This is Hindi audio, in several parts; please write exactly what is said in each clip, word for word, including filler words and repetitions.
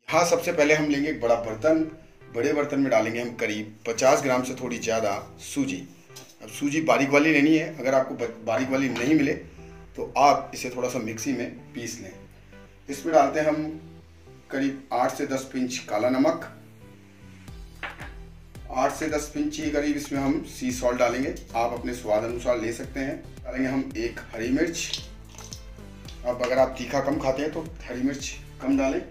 हाँ, सबसे पहले हम लेंगे एक बड़ा बर्तन। बड़े बर्तन में डालेंगे हम करीब पचास ग्राम से थोड़ी ज़्यादा सूजी। अब सूजी बारीक वाली लेनी है, अगर आपको बारीक वाली नहीं मिले तो आप इसे थोड़ा सा मिक्सी में पीस लें। इसमें डालते हैं हम करीब आठ से दस पिंच काला नमक, आठ से दस पिंच ही करीब इसमें हम सी सॉल्ट डालेंगे, आप अपने स्वाद अनुसार ले सकते हैं। डालेंगे हम एक हरी मिर्च, अब अगर आप तीखा कम खाते हैं तो हरी मिर्च कम डालें।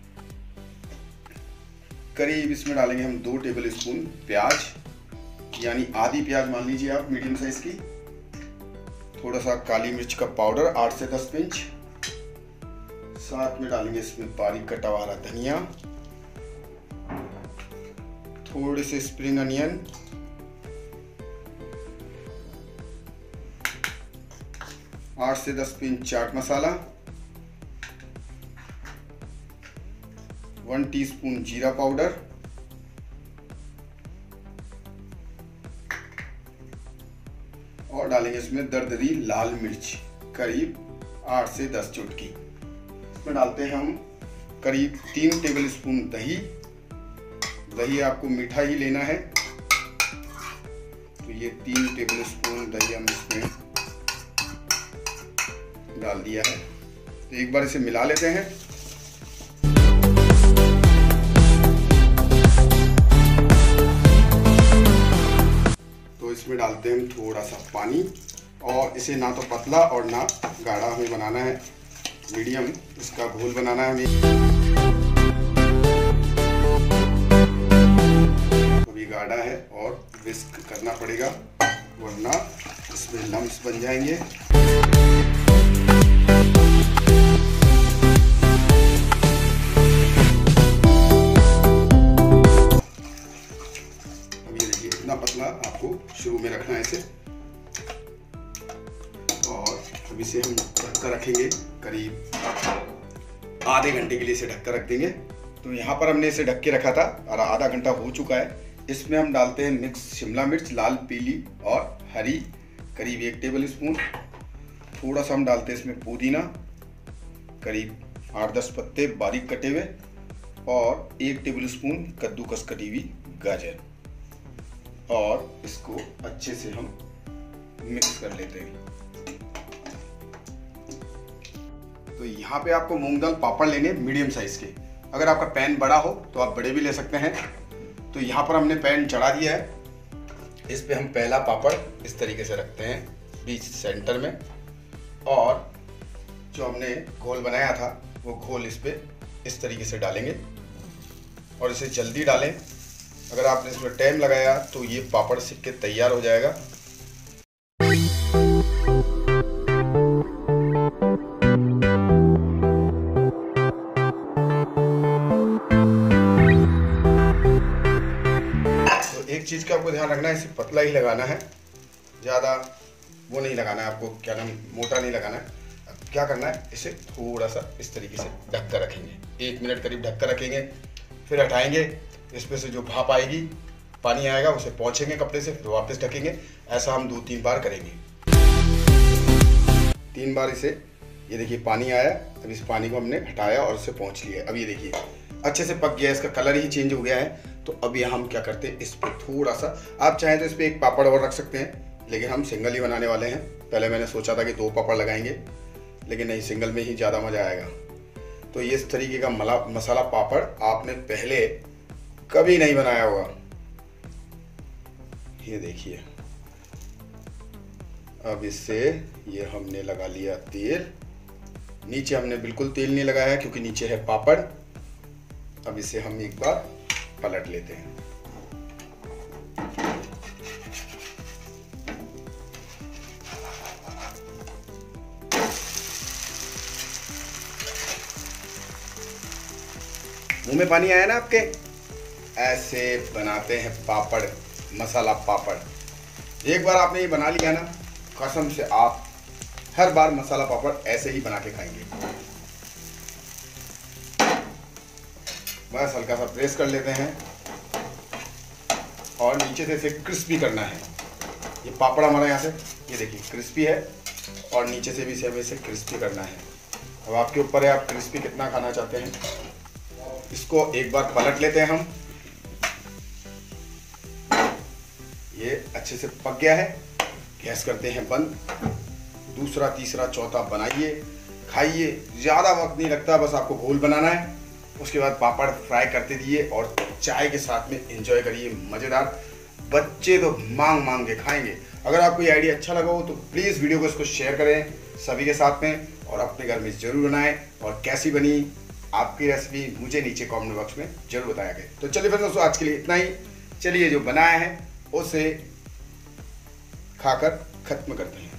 करीब इसमें डालेंगे हम दो टेबल स्पून प्याज, यानी आधी प्याज मान लीजिए आप, मीडियम साइज की। थोड़ा सा काली मिर्च का पाउडर आठ से दस पिंच। साथ में डालेंगे इसमें बारीक कटा हुआ धनिया, थोड़े से स्प्रिंग अनियन, आठ से दस pinch chaat masala, one teaspoon जीरा पाउडर, और डालेंगे इसमें दरदरी लाल मिर्च करीब आठ से दस चुटकी। इसमें डालते हैं हम करीब तीन टेबल स्पून दही। दही आपको मीठा ही लेना है, तो ये तीन टेबल स्पून दही हम इसमें डाल दिया है। तो एक बार इसे मिला लेते हैं। तो इसमें डालते हैं हम थोड़ा सा पानी, और इसे ना तो पतला और ना गाढ़ा हमें बनाना है, मीडियम इसका घोल बनाना है हमें। अभी गाढ़ा है और विस्क करना पड़ेगा, वरना इसमें लम्स बन जाएंगे। पतला आपको शुरू में रखना है इसे, और अब इसे हम ढककर रखेंगे करीब आधे घंटे के लिए। इसे ढककर रख देंगे। तो यहाँ पर हमने इसे ढक के रखा था और आधा घंटा हो चुका है। इसमें हम डालते हैं मिक्स शिमला मिर्च, लाल, पीली और हरी, करीब एक टेबल स्पून। थोड़ा सा हम डालते हैं इसमें पुदीना, करीब आठ दस पत्ते बारीक कटे हुए, और एक टेबल स्पून कद्दूकस कटी हुई गाजर, और इसको अच्छे से हम मिक्स कर लेते हैं। तो यहाँ पे आपको मूंग दाल पापड़ लेंगे मीडियम साइज के। अगर आपका पैन बड़ा हो तो आप बड़े भी ले सकते हैं। तो यहाँ पर हमने पैन चढ़ा दिया है। इस पे हम पहला पापड़ इस तरीके से रखते हैं बीच सेंटर में, और जो हमने घोल बनाया था वो घोल इस पे इस तरीके से डालेंगे, और इसे जल्दी डालें। अगर आपने इसमें टाइम लगाया तो ये पापड़ सिक के तैयार हो जाएगा। तो एक चीज का आपको ध्यान रखना है, इसे पतला ही लगाना है, ज्यादा वो नहीं लगाना है आपको, क्या नाम, मोटा नहीं लगाना है। अब क्या करना है, इसे थोड़ा सा इस तरीके से ढक कर रखेंगे, एक मिनट करीब ढक कर रखेंगे, फिर हटाएंगे। इसमें से जो भाप आएगी, पानी आएगा, उसे पोंछेंगे कपड़े से, फिर वापस ढकेंगे। ऐसा हम दो तीन बार करेंगे। तीन बार इसे, ये देखिए पानी आया, अब इस पानी को हमने हटाया और उसे पोंछ लिया। अब ये देखिए अच्छे से पक गया, इसका कलर ही चेंज हो गया है। तो अब यहाँ हम क्या करते हैं, इस पर थोड़ा सा, आप चाहें तो इस पर एक पापड़ और रख सकते हैं, लेकिन हम सिंगल ही बनाने वाले हैं। पहले मैंने सोचा था कि दो पापड़ लगाएंगे, लेकिन नहीं, सिंगल में ही ज़्यादा मज़ा आएगा। तो ये इस तरीके का मला मसाला पापड़ आपने पहले कभी नहीं बनाया होगा। ये देखिए, अब इससे ये हमने लगा लिया तेल। नीचे हमने बिल्कुल तेल नहीं लगाया क्योंकि नीचे है पापड़। अब इसे हम एक बार पलट लेते हैं। मुंह में पानी आया ना आपके? ऐसे बनाते हैं पापड़, मसाला पापड़। एक बार आपने ये बना लिया ना, कसम से आप हर बार मसाला पापड़ ऐसे ही बना के खाएंगे। बस हल्का सा प्रेस कर लेते हैं और नीचे से इसे क्रिस्पी करना है। ये पापड़ हमारा यहाँ से, ये देखिए क्रिस्पी है, और नीचे से भी इसे हमें इसे क्रिस्पी करना है। अब आपके ऊपर है, आप क्रिस्पी कितना खाना चाहते हैं। इसको एक बार पलट लेते हैं हम। ये अच्छे से पक गया है, गैस करते हैं बंद। दूसरा, तीसरा, चौथा बनाइए, खाइए। ज़्यादा वक्त नहीं लगता, बस आपको घोल बनाना है। उसके बाद पापड़ फ्राई करते दिए और चाय के साथ में एंजॉय करिए, मज़ेदार। बच्चे तो मांग मांग के खाएंगे। अगर आपको ये आइडिया अच्छा लगा हो तो प्लीज़ वीडियो को इसको शेयर करें सभी के साथ में और अपने घर में ज़रूर बनाएं। और कैसी बनी आपकी रेसिपी मुझे नीचे कमेंट बॉक्स में ज़रूर बताया गया। तो चलिए फिर दोस्तों, आज के लिए इतना ही। चलिए जो बनाया है उसे खाकर ख़त्म करते हैं।